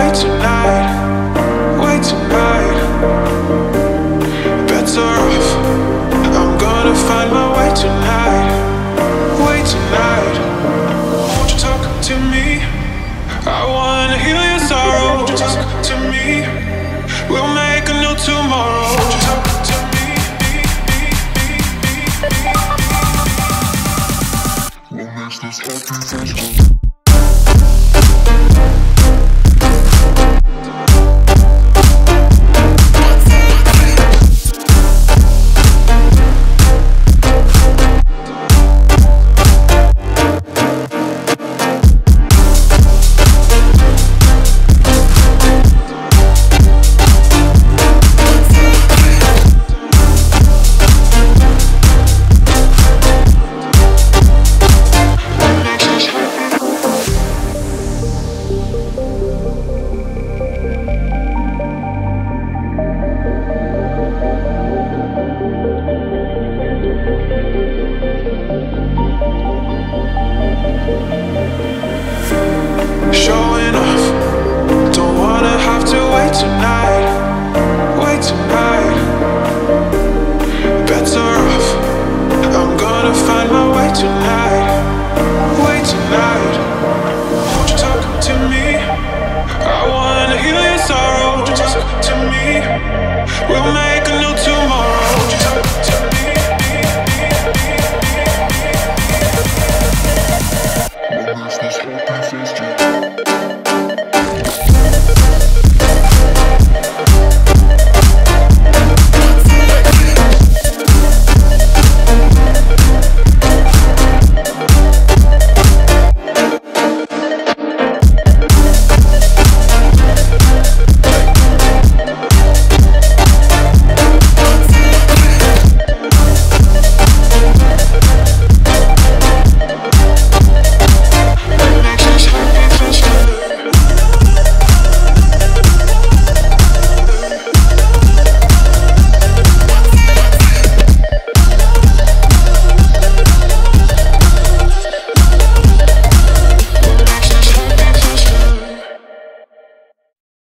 way tonight, way tonight. Better off, I'm gonna find my way tonight, way tonight. Won't you talk to me? I wanna heal your sorrow. Won't you talk to me? We'll make a new tomorrow. Won't you talk to me? What makes this happy? Showing off, don't wanna have to wait tonight, wait tonight. Better off, I'm gonna find my way tonight, way tonight. Won't you talk to me? I wanna heal your sorrow. Won't you talk to me? We'll make